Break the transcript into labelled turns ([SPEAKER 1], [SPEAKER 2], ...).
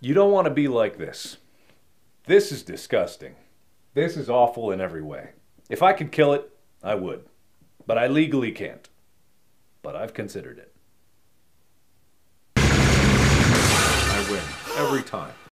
[SPEAKER 1] You don't want to be like this. This is disgusting. This is awful in every way. If I could kill it, I would. But I legally can't. But I've considered it. I win every time.